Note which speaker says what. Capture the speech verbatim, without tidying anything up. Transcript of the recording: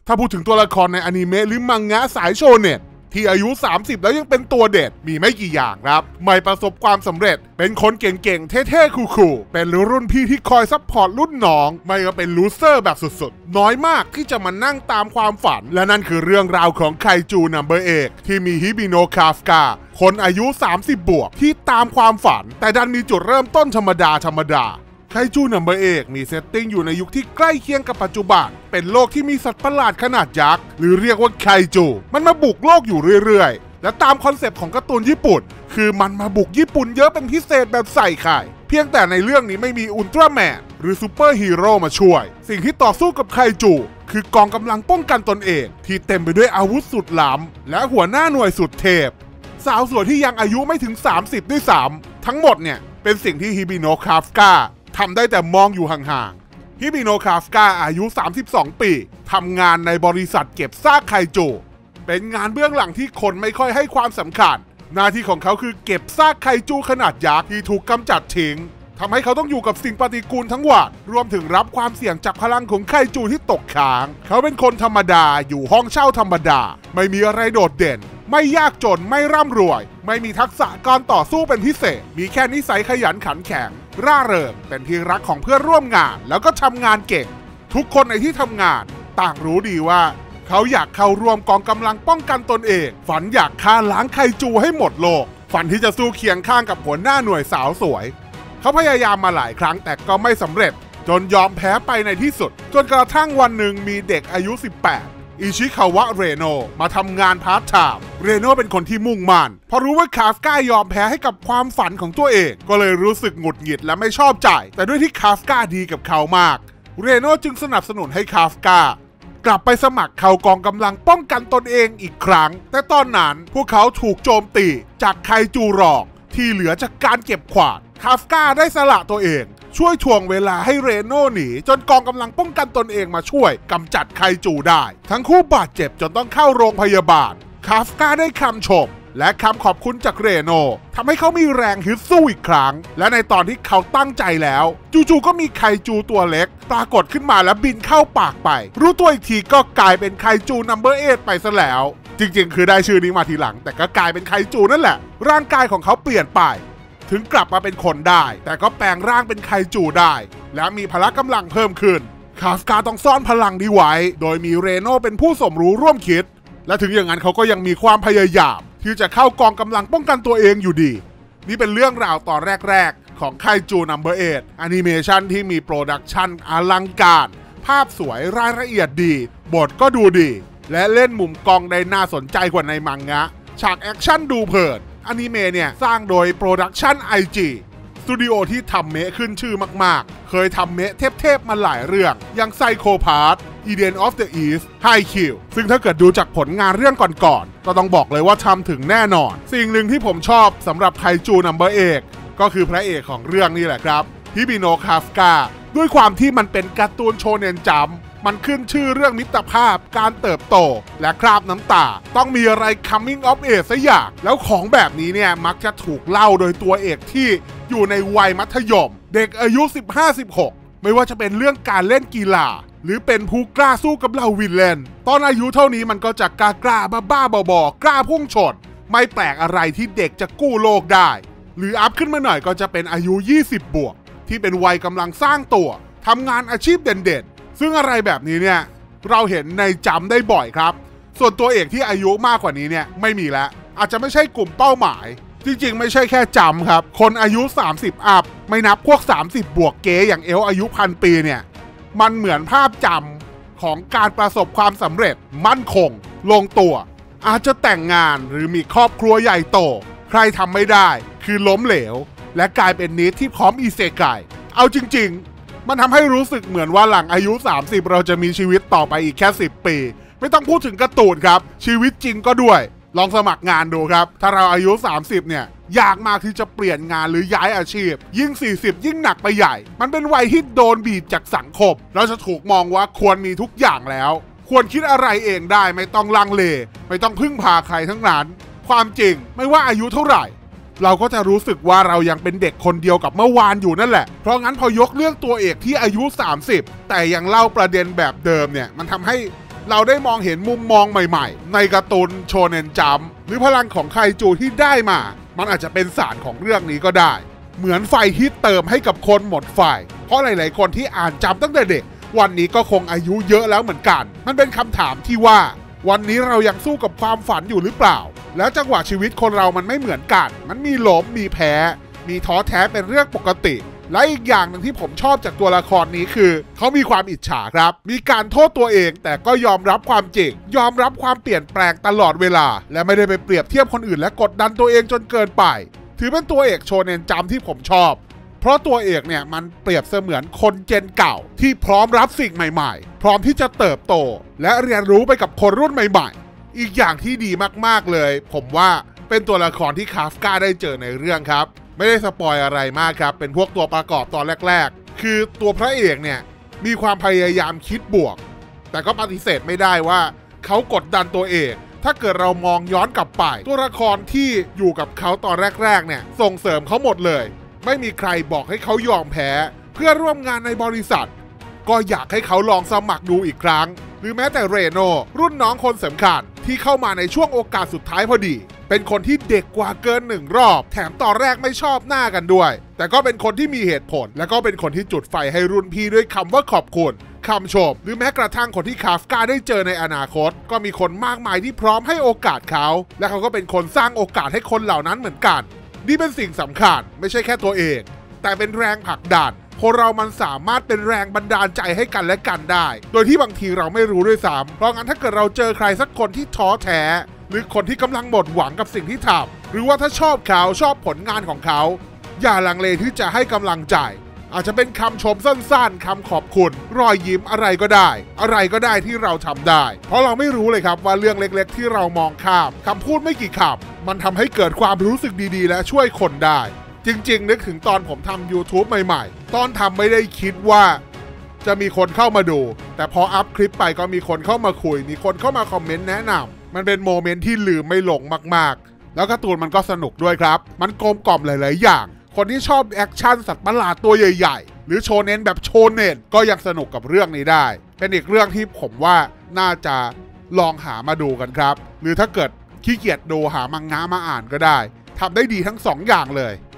Speaker 1: ถ้าพูดถึงตัวละครในอนิเมะหรือมังงะสายโชเน็ตที่อายุสามสิบแล้วยังเป็นตัวเด็ดมีไม่กี่อย่างครับไม่ประสบความสำเร็จเป็นคนเก่งๆเท่ๆคูลๆเป็นรุ่นพี่ที่คอยซัพพอร์ตรุ่นน้องไม่ก็เป็นลูเซอร์แบบสุดๆน้อยมากที่จะมานั่งตามความฝันและนั่นคือเรื่องราวของไคจูนัมเบอร์เอกที่มีฮิบิโนะคาฟกาคนอายุสามสิบบวกที่ตามความฝันแต่ดันมีจุดเริ่มต้นธรรมดาธรรมดาไคจูนัมเบอร์เอกมีเซตติ้งอยู่ในยุคที่ใกล้เคียงกับปัจจุบันเป็นโลกที่มีสัตว์ประหลาดขนาดยักษ์หรือเรียกว่าไคจูมันมาบุกโลกอยู่เรื่อยๆและตามคอนเซปต์ของการ์ตูนญี่ปุ่นคือมันมาบุกญี่ปุ่นเยอะเป็นพิเศษแบบใส่ไข่เพียงแต่ในเรื่องนี้ไม่มีอุลตร้าแมนหรือซูเปอร์ฮีโร่มาช่วยสิ่งที่ต่อสู้กับไคจูคือกองกำลังป้องกันตนเองที่เต็มไปด้วยอาวุธสุดล้ำและหัวหน้าหน่วยสุดเทพสาวสวยที่ยังอายุไม่ถึงสามสิบด้วยซ้ำทั้งหมดเนี่ยเป็นสิ่งที่ฮิบิโนะคาฟกาทำได้แต่มองอยู่ห่างๆฮิบิโนะคาฟกาอายุสามสิบสองปีทำงานในบริษัทเก็บซากไคจูเป็นงานเบื้องหลังที่คนไม่ค่อยให้ความสำคัญหน้าที่ของเขาคือเก็บซากไคจูขนาดยักษ์ที่ถูกกำจัดทิ้งทำให้เขาต้องอยู่กับสิ่งปฏิกูลทั้งวันรวมถึงรับความเสี่ยงจากพลังของไคจูที่ตกค้างเขาเป็นคนธรรมดาอยู่ห้องเช่าธรรมดาไม่มีอะไรโดดเด่นไม่ยากจนไม่ร่ำรวยไม่มีทักษะการต่อสู้เป็นพิเศษมีแค่นิสัยขยันขันแข็งร่าเริงเป็นที่รักของเพื่อนร่วมงานแล้วก็ทำงานเก่งทุกคนในที่ทำงานต่างรู้ดีว่าเขาอยากเข้าร่วมกองกำลังป้องกันตนเองฝันอยากฆ่าล้างไคจูให้หมดโลกฝันที่จะสู้เคียงข้างกับหัวหน้าหน่วยสาวสวยเขาพยายามมาหลายครั้งแต่ก็ไม่สำเร็จจนยอมแพ้ไปในที่สุดจนกระทั่งวันหนึ่งมีเด็กอายุสิบแปดอิชิคาวะเรโนมาทำงานพาร์ทไทม์เรโนเป็นคนที่มุ่งมั่นพอรู้ว่าคาฟกายอมแพ้ให้กับความฝันของตัวเองก็เลยรู้สึกหงุดหงิดและไม่ชอบใจแต่ด้วยที่คาฟกาดีกับเขามากเรโนจึงสนับสนุนให้คาฟกากลับไปสมัครเข้ากองกำลังป้องกันตนเองอีกครั้งแต่ตอนนั้นพวกเขาถูกโจมตีจากไคจูหลอกที่เหลือจากการเก็บขวาดคาฟกาได้สละตัวเองช่วยถ่วงเวลาให้เรโนหนีจนกองกำลังป้องกันตนเองมาช่วยกำจัดไคจูได้ทั้งคู่บาดเจ็บจนต้องเข้าโรงพยาบาลคาฟกาได้คำชมและคำขอบคุณจากเรโนทำให้เขามีแรงฮึดสู้อีกครั้งและในตอนที่เขาตั้งใจแล้วจู่ๆก็มีไคจูตัวเล็กปรากฏขึ้นมาและบินเข้าปากไปรู้ตัวอีกทีก็กลายเป็นไคจูนัมเบอร์เอทไปซะแล้วจริงๆคือได้ชื่อนี้มาทีหลังแต่ก็กลายเป็นไคจูนั่นแหละร่างกายของเขาเปลี่ยนไปถึงกลับมาเป็นคนได้แต่ก็แปลงร่างเป็นไคจูได้และมีพละกำลังเพิ่มขึ้นคาฟกาต้องซ่อนพลังนี้ไว้โดยมีเรโนเป็นผู้สมรู้ร่วมคิดและถึงอย่างนั้นเขาก็ยังมีความพยายามที่จะเข้ากองกำลังป้องกันตัวเองอยู่ดีนี่เป็นเรื่องราวตอนแรกๆของไคจูนัมเบอร์เอทแอนิเมชันที่มีโปรดักชันอลังการภาพสวยรายละเอียดดีบทก็ดูดีและเล่นมุมกล้องได้น่าสนใจกว่าในมังงะฉากแอคชั่นดูเพลินอนิเมะเนี่ยสร้างโดยโปรดักชัน ไอ จี สตูดิโอที่ทำเมะขึ้นชื่อมากๆเคยทำเมะเทพๆมาหลายเรื่องอย่างไซโคพาธ Eden of the East High Q ซึ่งถ้าเกิดดูจากผลงานเรื่องก่อนๆก็ต้องบอกเลยว่าทำถึงแน่นอนสิ่งหนึ่งที่ผมชอบสำหรับไคจูนัมเบอร์เอกก็คือพระเอกของเรื่องนี่แหละครับฮิบิโนะคาฟกาด้วยความที่มันเป็นการ์ตูนโชเนนจัมป์มันขึ้นชื่อเรื่องมิตรภาพการเติบโตและคราบน้ำตาต้องมีอะไร coming of age ซะอย่างแล้วของแบบนี้เนี่ยมักจะถูกเล่าโดยตัวเอกที่อยู่ในวัยมัธยมเด็กอายุ สิบห้า สิบหก ไม่ว่าจะเป็นเรื่องการเล่นกีฬาหรือเป็นผู้กล้าสู้กับเหล่าวิลเลนตอนอายุเท่านี้มันก็จะกล้ากล้าบ้าบ้าบอๆกล้าพุ่งชนไม่แปลกอะไรที่เด็กจะกู้โลกได้หรืออัพขึ้นมาหน่อยก็จะเป็นอายุ ยี่สิบ บวกที่เป็นวัยกำลังสร้างตัวทำงานอาชีพเด่นๆซึ่งอะไรแบบนี้เนี่ยเราเห็นในจำได้บ่อยครับส่วนตัวเอกที่อายุมากกว่านี้เนี่ยไม่มีแล้วอาจจะไม่ใช่กลุ่มเป้าหมายจริงๆไม่ใช่แค่จำครับคนอายุสามสิบอัพไม่นับพวกสามสิบบวกเก๋อย่างเอลอายุพันปีเนี่ยมันเหมือนภาพจำของการประสบความสำเร็จมั่นคงลงตัวอาจจะแต่งงานหรือมีครอบครัวใหญ่โตใครทำไม่ได้คือล้มเหลวและกลายเป็นนิดที่พร้อมอิเซไกเอาจริงๆมันทำให้รู้สึกเหมือนว่าหลังอายุสามสิบเราจะมีชีวิตต่อไปอีกแค่สิบปีไม่ต้องพูดถึงการ์ตูนครับชีวิตจริงก็ด้วยลองสมัครงานดูครับถ้าเราอายุสามสิบเนี่ยยากมากที่จะเปลี่ยนงานหรือย้ายอาชีพยิ่งสี่สิบยิ่งหนักไปใหญ่มันเป็นวัยที่โดนบีบจากสังคมเราจะถูกมองว่าควรมีทุกอย่างแล้วควรคิดอะไรเองได้ไม่ต้องลังเลไม่ต้องพึ่งพาใครทั้งนั้นความจริงไม่ว่าอายุเท่าไหร่เราก็จะรู้สึกว่าเรายังเป็นเด็กคนเดียวกับเมื่อวานอยู่นั่นแหละเพราะงั้นพอยกเรื่องตัวเอกที่อายุสามสิบแต่ยังเล่าประเด็นแบบเดิมเนี่ยมันทำให้เราได้มองเห็นมุมมองใหม่ๆในการ์ตูนโชเน็นจัมป์หรือพลังของไคจูที่ได้มามันอาจจะเป็นสารของเรื่องนี้ก็ได้เหมือนไฟที่เติมให้กับคนหมดไฟเพราะหลายๆคนที่อ่านจัมป์ตั้งแต่เด็กวันนี้ก็คงอายุเยอะแล้วเหมือนกันมันเป็นคำถามที่ว่าวันนี้เรายังสู้กับความฝันอยู่หรือเปล่าแล้วจังหวะชีวิตคนเรามันไม่เหมือนกันมันมีล้มมีแพ้มีท้อแท้เป็นเรื่องปกติและอีกอย่างหนึ่งที่ผมชอบจากตัวละครนี้คือเขามีความอิจฉาครับมีการโทษตัวเองแต่ก็ยอมรับความจริงยอมรับความเปลี่ยนแปลงตลอดเวลาและไม่ได้ไปเปรียบเทียบคนอื่นและกดดันตัวเองจนเกินไปถือเป็นตัวเอกโชเน็นจัมป์ที่ผมชอบเพราะตัวเอกเนี่ยมันเปรียบเสมือนคนเจนเก่าที่พร้อมรับสิ่งใหม่ๆพร้อมที่จะเติบโตและเรียนรู้ไปกับคนรุ่นใหม่ๆอีกอย่างที่ดีมากๆเลยผมว่าเป็นตัวละครที่คาฟกาได้เจอในเรื่องครับไม่ได้สปอยอะไรมากครับเป็นพวกตัวประกอบตอนแรกๆคือตัวพระเอกเนี่ยมีความพยายามคิดบวกแต่ก็ปฏิเสธไม่ได้ว่าเขากดดันตัวเองถ้าเกิดเรามองย้อนกลับไปตัวละครที่อยู่กับเขาตอนแรกๆเนี่ยส่งเสริมเขาหมดเลยไม่มีใครบอกให้เขายอมแพ้เพื่อร่วมงานในบริษัทก็อยากให้เขาลองสมัครดูอีกครั้งหรือแม้แต่เรโนรุ่นน้องคนสำคัญที่เข้ามาในช่วงโอกาสสุดท้ายพอดีเป็นคนที่เด็กกว่าเกินหนึ่งรอบแถมตอนแรกไม่ชอบหน้ากันด้วยแต่ก็เป็นคนที่มีเหตุผลและก็เป็นคนที่จุดไฟให้รุ่นพี่ด้วยคำว่าขอบคุณคำชมหรือแม้กระทั่งคนที่คาฟกาได้เจอในอนาคตก็มีคนมากมายที่พร้อมให้โอกาสเขาและเขาก็เป็นคนสร้างโอกาสให้คนเหล่านั้นเหมือนกันนี่เป็นสิ่งสำคัญไม่ใช่แค่ตัวเองแต่เป็นแรงผลักดันคนเรามันสามารถเป็นแรงบันดาลใจให้กันและกันได้โดยที่บางทีเราไม่รู้ด้วยซ้ำเพราะงั้นถ้าเกิดเราเจอใครสักคนที่ท้อแท้หรือคนที่กำลังหมดหวังกับสิ่งที่ทำหรือว่าถ้าชอบเขาชอบผลงานของเขาอย่าลังเลที่จะให้กำลังใจอาจจะเป็นคำชมสั้นๆคำขอบคุณรอยยิ้มอะไรก็ได้อะไรก็ได้ที่เราทำได้เพราะเราไม่รู้เลยครับว่าเรื่องเล็กๆที่เรามองข้ามคำพูดไม่กี่คำมันทำให้เกิดความรู้สึกดีๆและช่วยคนได้จริงๆนึกถึงตอนผมทำ YouTube ใหม่ๆตอนทำไม่ได้คิดว่าจะมีคนเข้ามาดูแต่พออัพคลิปไปก็มีคนเข้ามาคุยมีคนเข้ามาคอมเมนต์แนะนำมันเป็นโมเมนต์ที่ลืมไม่ลงมากๆแล้วการ์ตูนมันก็สนุกด้วยครับมันกลมกล่อมหลายๆอย่างคนที่ชอบแอคชั่นสัตว์ประหลาดตัวใหญ่ๆหรือโชเน้นแบบโชเน้นก็ยังสนุกกับเรื่องนี้ได้เป็นอีกเรื่องที่ผมว่าน่าจะลองหามาดูกันครับหรือถ้าเกิดขี้เกียจดูหามังงะมาอ่านก็ได้ทำได้ดีทั้งสองอย่างเลย